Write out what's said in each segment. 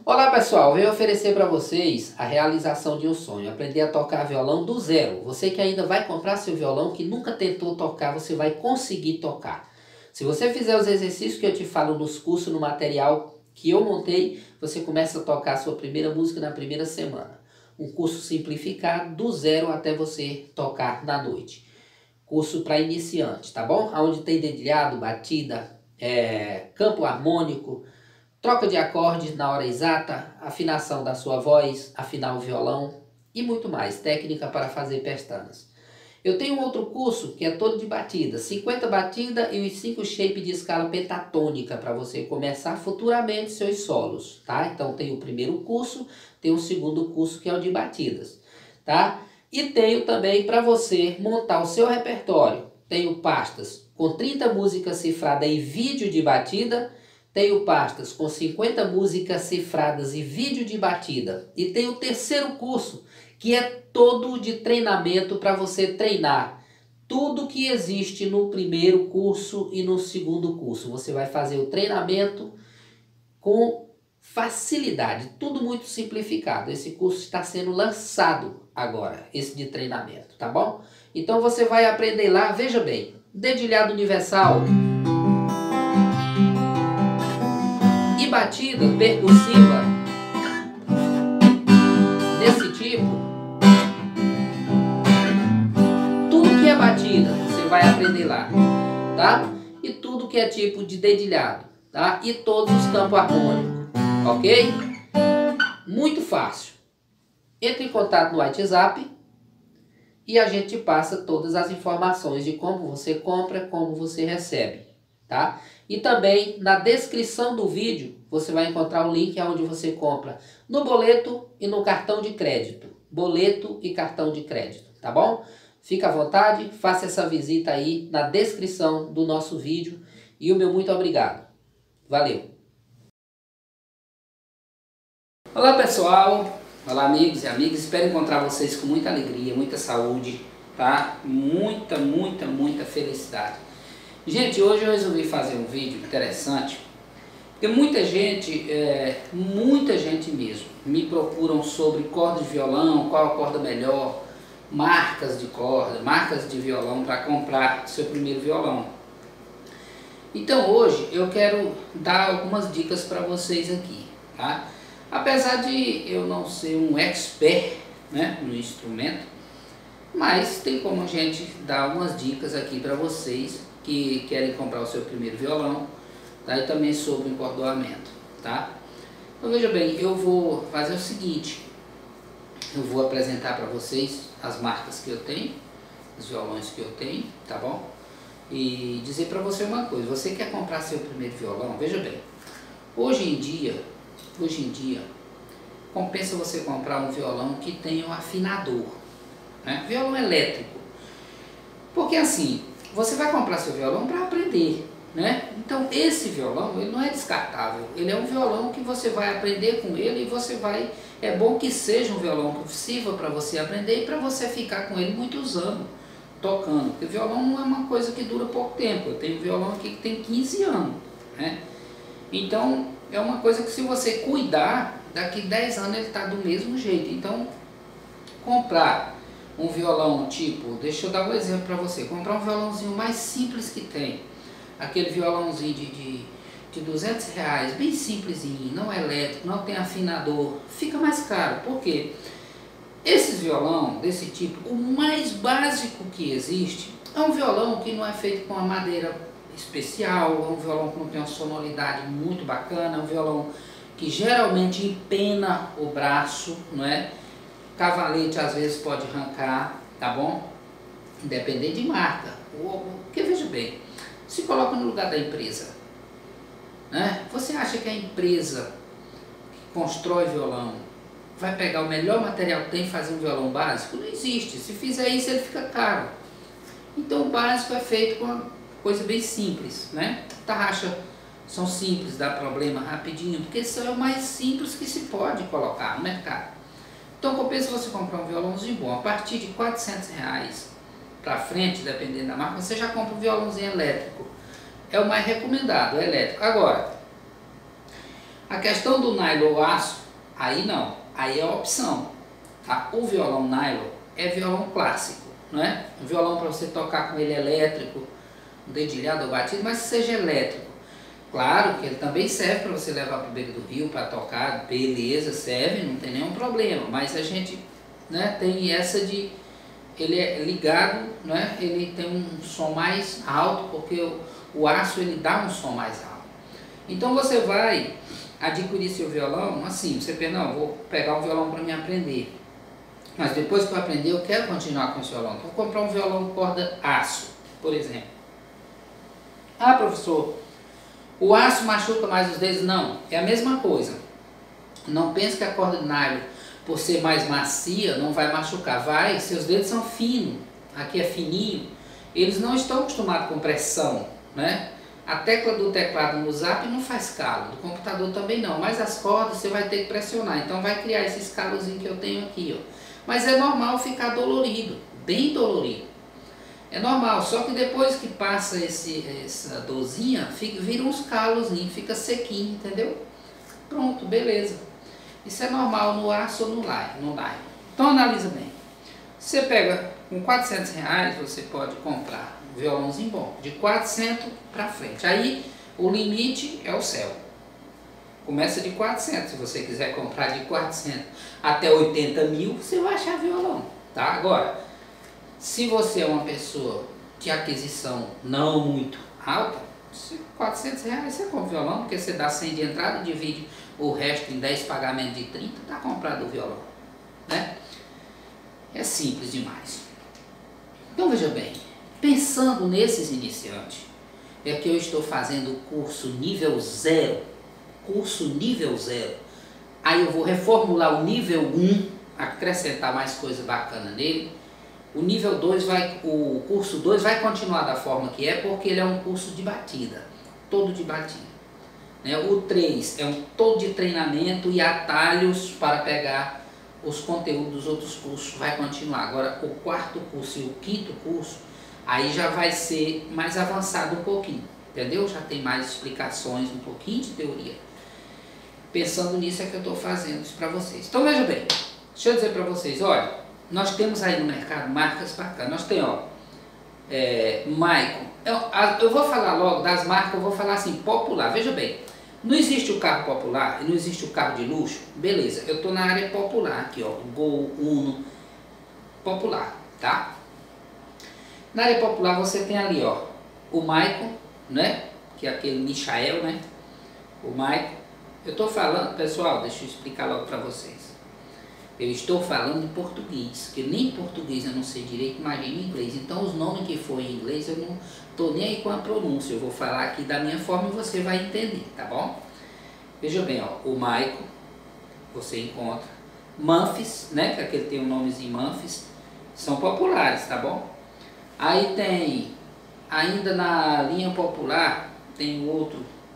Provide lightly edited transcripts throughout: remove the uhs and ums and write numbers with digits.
Olá pessoal, venho oferecer para vocês a realização de um sonho, aprender a tocar violão do zero. Você que ainda vai comprar seu violão, que nunca tentou tocar, você vai conseguir tocar. Se você fizer os exercícios que eu te falo nos cursos, no material que eu montei, você começa a tocar a sua primeira música na primeira semana. Um curso simplificado, do zero até você tocar na noite. Curso para iniciante, tá bom? Onde tem dedilhado, batida, campo harmônico, troca de acordes na hora exata, afinação da sua voz, afinar o violão e muito mais, técnica para fazer pestanas. Eu tenho um outro curso que é todo de batida, 50 batidas e os 5 shapes de escala pentatônica para você começar futuramente seus solos, tá? Então tem o primeiro curso, tem o segundo curso que é o de batidas, tá? E tenho também para você montar o seu repertório. Tenho pastas com 30 músicas cifradas e vídeo de batida. Tenho pastas com 50 músicas cifradas e vídeo de batida. E tenho o terceiro curso, que é todo de treinamento para você treinar tudo que existe no primeiro curso e no segundo curso. Você vai fazer o treinamento com facilidade, tudo muito simplificado. Esse curso está sendo lançado agora, esse de treinamento, tá bom? Então você vai aprender lá, veja bem, dedilhado universal e batida percussiva desse tipo. Tudo que é batida você vai aprender lá, tá? E tudo que é tipo de dedilhado, tá? E todos os campos harmônicos, ok? Muito fácil. Entre em contato no WhatsApp e a gente passa todas as informações de como você compra, como você recebe, tá? E também na descrição do vídeo você vai encontrar um link onde você compra no boleto e no cartão de crédito. Boleto e cartão de crédito, tá bom? Fica à vontade, faça essa visita aí na descrição do nosso vídeo e o meu muito obrigado. Valeu! Olá pessoal, olá amigos e amigas, espero encontrar vocês com muita alegria, muita saúde, tá? Muita felicidade. Gente, hoje eu resolvi fazer um vídeo interessante, porque muita gente mesmo, me procuram sobre corda de violão, qual a corda melhor, marcas de corda, marcas de violão para comprar seu primeiro violão. Então hoje eu quero dar algumas dicas para vocês aqui, tá? Apesar de eu não ser um expert, né, no instrumento, mas tem como a gente dar algumas dicas aqui para vocês que querem comprar o seu primeiro violão, tá? E também sobre encordoamento, tá? Então veja bem, eu vou fazer o seguinte, eu vou apresentar para vocês as marcas que eu tenho, os violões que eu tenho, tá bom? E dizer para você uma coisa, você quer comprar seu primeiro violão, veja bem, hoje em dia, compensa você comprar um violão que tenha um afinador, né? Violão elétrico. Porque assim, você vai comprar seu violão para aprender, né? Então esse violão, ele não é descartável. Ele é um violão que você vai aprender com ele e você vai... É bom que seja um violão que sirva para você aprender e para você ficar com ele muitos anos tocando. Porque o violão não é uma coisa que dura pouco tempo. Eu tenho um violão aqui que tem 15 anos, né? Então é uma coisa que se você cuidar, daqui 10 anos ele está do mesmo jeito. Então comprar um violão tipo, deixa eu dar um exemplo para você, comprar um violãozinho mais simples que tem, aquele violãozinho de R$200, bem simplesinho, não é elétrico, não tem afinador, fica mais caro. Por quê? Esses violão desse tipo, o mais básico que existe, é um violão que não é feito com a madeira especial, é um violão que não tem uma sonoridade muito bacana, é um violão que geralmente empena o braço, não é? Cavalete às vezes pode arrancar, tá bom? Independente de marca. Porque veja bem, se coloca no lugar da empresa, né? Você acha que a empresa que constrói violão vai pegar o melhor material que tem e fazer um violão básico? Não existe. Se fizer isso, ele fica caro. Então o básico é feito com uma coisa bem simples, né? Tarraxa são simples, dá problema rapidinho, porque isso é o mais simples que se pode colocar no mercado. Então compensa você comprar um violãozinho bom, a partir de R$400 para frente, dependendo da marca, você já compra um violãozinho elétrico. É o mais recomendado, é elétrico. Agora, A questão do nylon ou aço, aí não, aí é opção. Tá? O violão nylon é violão clássico, não é? Um violão para você tocar com ele elétrico, dedilhado ou batido, mas que seja elétrico. Claro que ele também serve para você levar para o beco do rio, para tocar, beleza, serve, não tem nenhum problema. Mas a gente, né, tem essa de, ele é ligado, né, ele tem um som mais alto, porque o aço ele dá um som mais alto. Então você vai adquirir seu violão, assim, você pensa, não, vou pegar um violão para me aprender. Mas depois que eu aprender, eu quero continuar com esse violão. Então vou comprar um violão corda aço, por exemplo. Ah, professor, o aço machuca mais os dedos? Não, é a mesma coisa. Não pense que a corda de nylon, por ser mais macia, não vai machucar. Vai, seus dedos são finos, aqui é fininho, eles não estão acostumados com pressão, né? A tecla do teclado no Zap não faz calo, do computador também não, mas as cordas você vai ter que pressionar, então vai criar esses calozinhos que eu tenho aqui, ó. Mas é normal ficar dolorido, bem dolorido. É normal, só que depois que passa essa dorzinha, vira uns calozinhos, fica sequinho, entendeu? Pronto, beleza. Isso é normal no aço ou no nylon. Então analisa bem. Você pega com R$400, você pode comprar um violãozinho bom, de 400 para frente. Aí o limite é o céu. Começa de 400, se você quiser comprar de 400 até 80 mil, você vai achar violão, tá? Agora, se você é uma pessoa de aquisição não muito alta, R$400 você compra o violão, porque você dá 100 de entrada e divide o resto em 10 pagamentos de 30, tá comprado o violão, né? É simples demais. Então veja bem, pensando nesses iniciantes, é que eu estou fazendo o curso nível 0, aí eu vou reformular o nível 1, acrescentar mais coisa bacana nele. O nível 2 o curso 2 vai continuar da forma que é, porque ele é um curso de batida, todo de batida. Né? O 3 é um todo de treinamento e atalhos para pegar os conteúdos dos outros cursos, vai continuar. Agora o 4º curso e o 5º curso, aí já vai ser mais avançado um pouquinho, entendeu? Já tem mais explicações, um pouquinho de teoria. Pensando nisso é que eu estou fazendo isso para vocês. Então veja bem, deixa eu dizer para vocês, olha, nós temos aí no mercado marcas bacanas. Nós temos, ó, Maicon. Eu vou falar logo das marcas, eu vou falar assim, popular. Veja bem, não existe o carro popular e não existe o carro de luxo. Beleza, eu estou na área popular aqui, ó, Gol, Uno, popular, tá? Na área popular você tem ali, ó, o Maicon, né? Que é aquele Michael, né? O Maicon. Eu estou falando, pessoal, deixa eu explicar logo para vocês. Eu estou falando em português, porque nem português eu não sei direito, imagina em inglês. Então os nomes que for em inglês eu não estou nem aí com a pronúncia. Eu vou falar aqui da minha forma e você vai entender, tá bom? Veja bem, ó, o Maicon, você encontra. Memphis, né, que aquele tem um nomezinho Memphis, são populares, tá bom? Aí tem, ainda na linha popular, tem outro,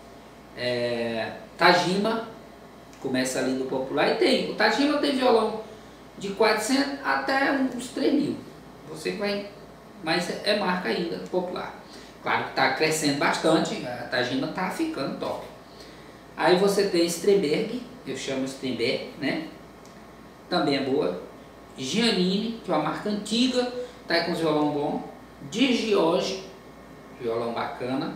Tajima, começa ali do popular, e tem, o Tajima tem violão de 400 até uns 3.000, você vai, mas é marca ainda popular. Claro que está crescendo bastante, a Tajima está ficando top. Aí você tem Stremberg, eu chamo Stremberg, né? Também é boa. Giannini, que é uma marca antiga, tá com os violão bom. Digioge, violão bacana.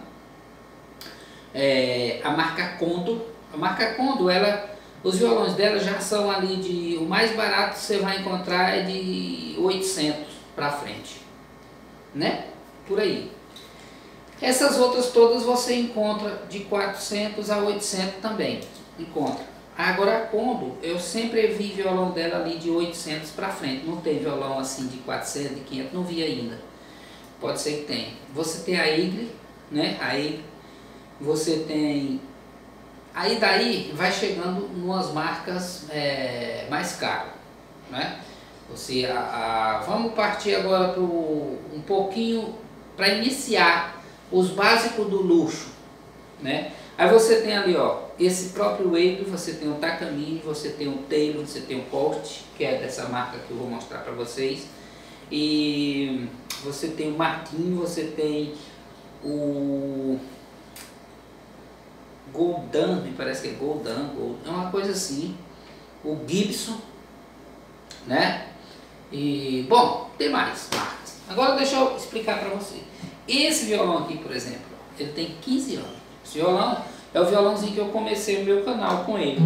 A marca Kondo. A marca Kondo, os violões dela já são ali de... O mais barato que você vai encontrar é de 800 para frente, né? Por aí. Essas outras todas você encontra de 400 a 800 também. Encontra. Agora a Kondo, eu sempre vi violão dela ali de 800 para frente. Não tem violão assim de 400, de 500, não vi ainda. Pode ser que tenha. Você tem a Eagle, né? A Eagle. Você tem... Aí daí vai chegando umas marcas mais caras, né? Vamos partir agora para um pouquinho para iniciar os básicos do luxo, né? Aí você tem ali, ó, esse próprio Wave, você tem o Takamine, você tem o Taylor, você tem o Porsche, que é dessa marca que eu vou mostrar para vocês, e você tem o Martin, você tem o Goldan, me parece que é Goldan, é uma coisa assim. O Gibson, né? E, bom, tem mais marcas. Agora deixa eu explicar para você. Esse violão aqui, por exemplo, ele tem 15 anos. Esse violão é o violãozinho que eu comecei o meu canal com ele.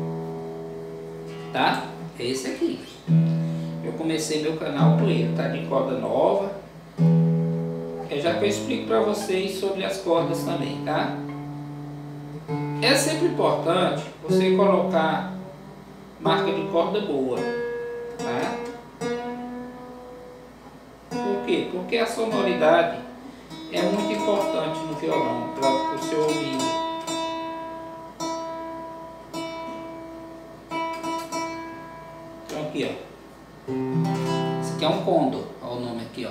Tá? É esse aqui. Eu comecei meu canal com ele, tá de corda nova. É já que eu explico para vocês sobre as cordas também, tá? É sempre importante você colocar marca de corda boa, tá? Por quê? Porque a sonoridade é muito importante no violão, para o seu ouvido. Então aqui, ó. Esse aqui é um Condor, olha o nome aqui, ó.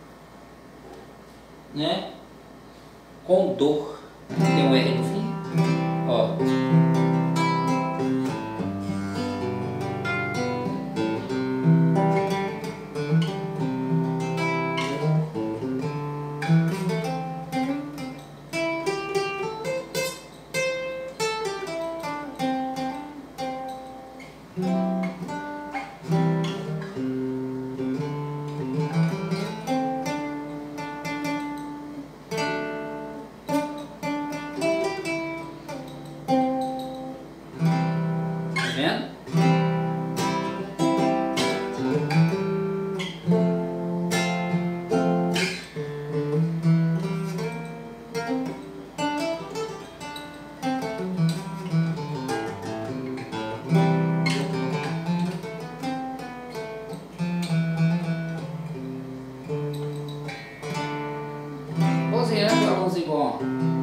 Né? Condor. Tem um R no fim. Ó. Violãozinho bom.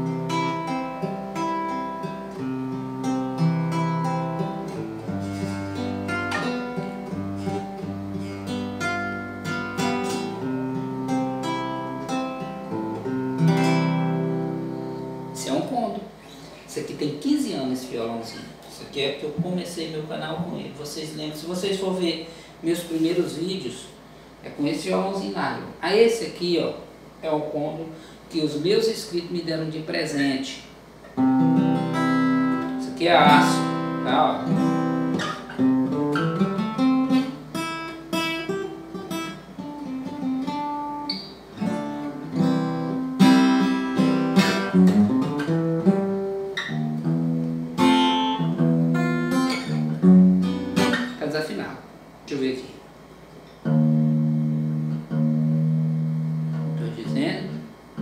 Esse é um Condor. Esse aqui tem 15 anos, esse violãozinho. Isso aqui é que eu comecei meu canal com ele. Vocês lembram? Se vocês for ver meus primeiros vídeos, é com esse violãozinho nylon. Aí esse aqui, ó, é o Condor que os meus inscritos me deram de presente. Isso aqui é aço, tá? Ó. Tá desafinado. Deixa eu ver aqui. Tô dizendo.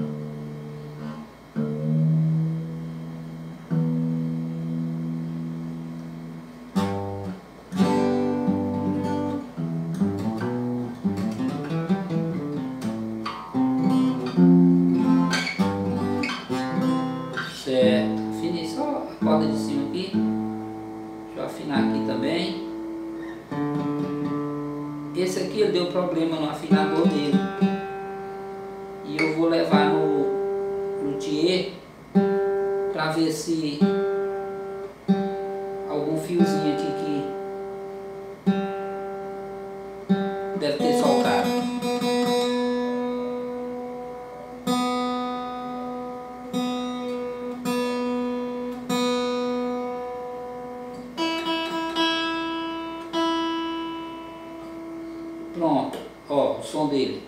Certo, afinei só a corda de cima aqui. Deixa eu afinar aqui também. Esse aqui deu problema no afinador dele. E eu vou levar no luthier para ver se algum fiozinho aqui que deve ter soltado. Pronto, ó, o som dele.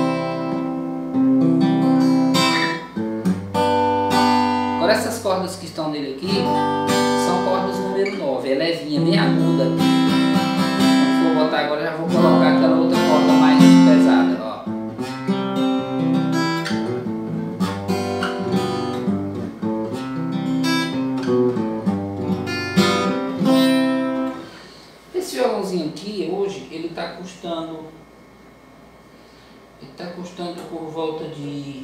Agora essas cordas que estão nele aqui são cordas número 9, é levinha, bem aguda. Quando for botar agora, já vou colocar aquela outra corda mais pesada, ó. Esse violãozinho aqui, hoje, ele está custando por volta de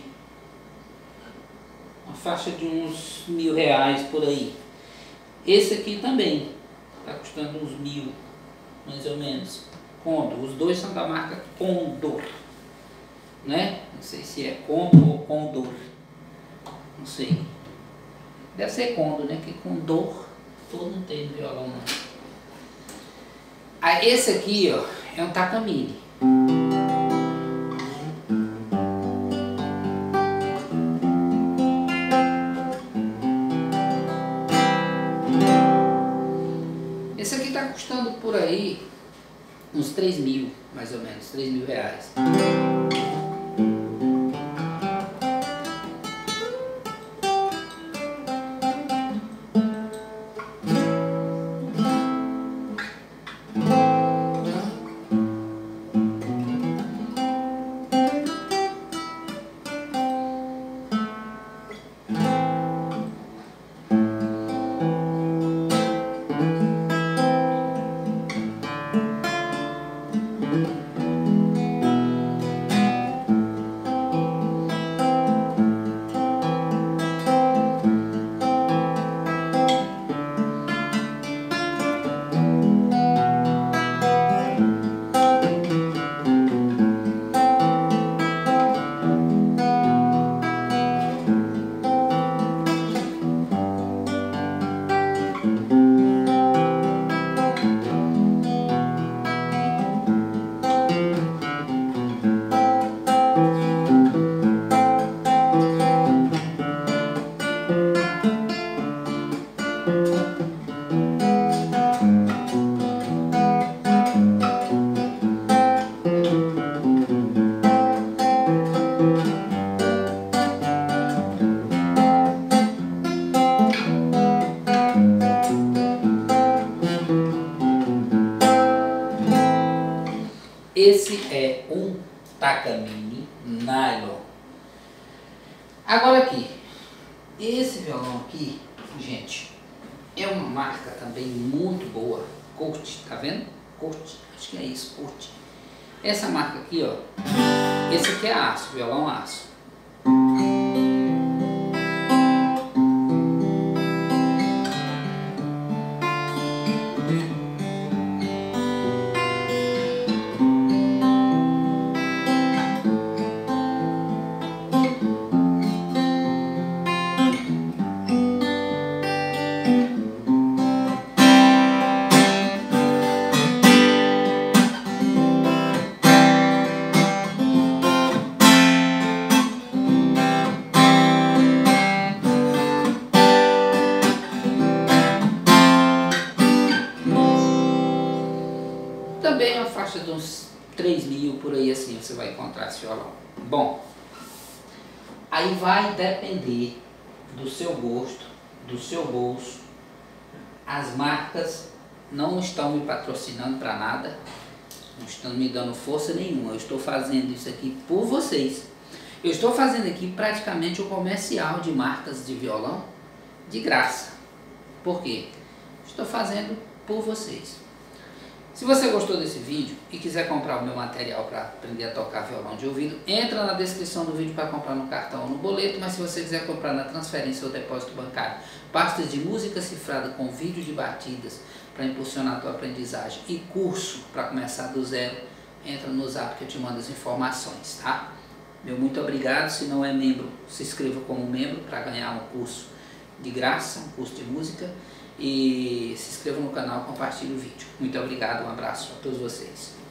uma faixa de uns R$1.000 por aí. Esse aqui também está custando uns 1.000, mais ou menos. Condor, os dois são da marca Condor, né? Não sei se é Condor ou Condor, não sei. Deve ser Condor, né? Que Condor todo não tem no violão, não. Ah, esse aqui, ó, é um Takamine. Esse aqui está custando por aí uns 3 mil, mais ou menos, 3 mil reais. Esse é um Takamine Nylon. Agora aqui, esse violão aqui, gente, é uma marca também muito boa, Kurt, tá vendo? Kurt, acho que é isso, Kurt. Essa marca aqui, ó, esse aqui é aço, violão aço. Também uma faixa de uns 3 mil por aí, assim você vai encontrar esse violão. Bom, aí vai depender do seu gosto, do seu bolso. As marcas não estão me patrocinando para nada, não estão me dando força nenhuma. Eu estou fazendo isso aqui por vocês. Eu estou fazendo aqui praticamente o comercial de marcas de violão de graça. Por quê? Estou fazendo por vocês. Se você gostou desse vídeo e quiser comprar o meu material para aprender a tocar violão de ouvido, entra na descrição do vídeo para comprar no cartão ou no boleto, mas se você quiser comprar na transferência ou depósito bancário, pastas de música cifrada com vídeo de batidas para impulsionar a tua aprendizagem e curso para começar do zero, entra no zap que eu te mando as informações, tá? Meu muito obrigado. Se não é membro, se inscreva como membro para ganhar um curso de graça, um curso de música. E se inscreva no canal, compartilhe o vídeo. Muito obrigado, um abraço a todos vocês.